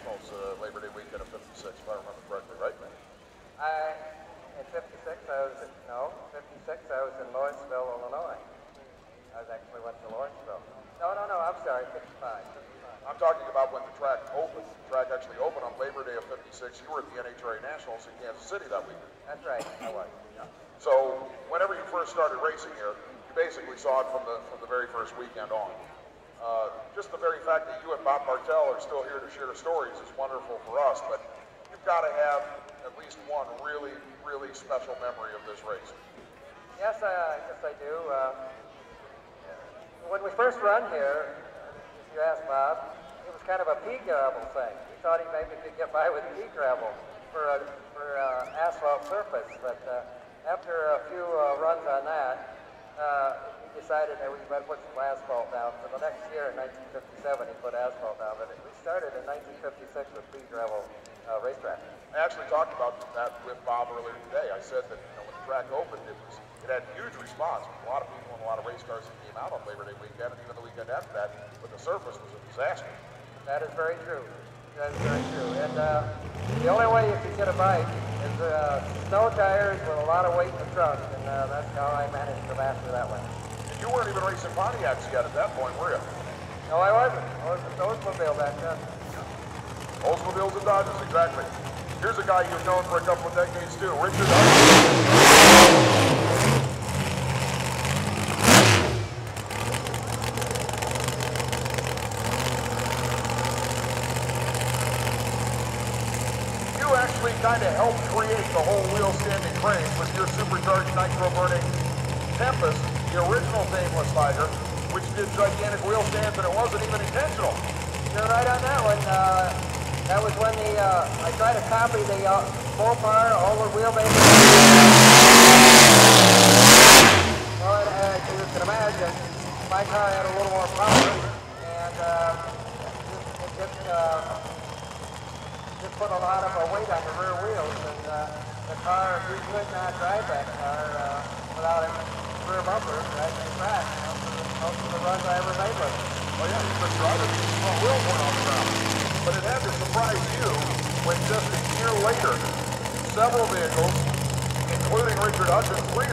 Nationals Labor Day weekend of '56, if I remember correctly, right? In '56, no, '56 I was in Lawrenceville, Illinois. I was actually went to Lawrenceville. No, I'm sorry, '55. I'm talking about when the track opened. The track actually opened on Labor Day of '56. You were at the NHRA Nationals in Kansas City that weekend. That's right, I was. Yeah. So whenever you first started racing here, you basically saw it from the very first weekend on. Just the very fact that you and Bob Bartel are still here to share stories is wonderful for us, but you've got to have at least one really, really special memory of this race. Yes, I do. When we first run here, if you ask Bob, it was kind of a pea gravel thing. He thought he maybe could get by with pea gravel for asphalt surface, but after a few runs on that, he decided that we better put some asphalt down. For the next year, in 1957, he put asphalt down. But we started in 1956 with pea gravel racetrack. I actually talked about that with Bob earlier today. I said that when the track opened, it had huge response. A lot of people and a lot of race cars that came out on Labor Day weekend, and even the weekend after that, but the surface was a disaster. That is very true. That is very true. And the only way you can get a bike is snow tires with a lot of weight in the trunk, and that's how I managed to master that one. And you weren't even racing Pontiacs yet at that point, were you? No, I wasn't. I was an Oldsmobile back then. Oldsmobiles and Dodges, exactly. Here's a guy you've known for a couple of decades too, Richard Hudson. You actually kind of helped create the whole wheel standing frame with your supercharged nitro burning Tempest, the original Daimler Spider, which did gigantic wheel stands, and it wasn't even intentional. You're right on that one. That was when I tried to copy the Mopar, all the wheelbase. Well, as you can imagine, my car had a little more power, and it just put a lot of weight on the rear wheels, and the car, we could not drive that car without a rear bumper driving the track. Most of the runs I ever made with it. Oh yeah, you couldn't drive it. Front wheels weren't on the ground. But it had to surprise you when just a year later, several vehicles, including Richard Hudson's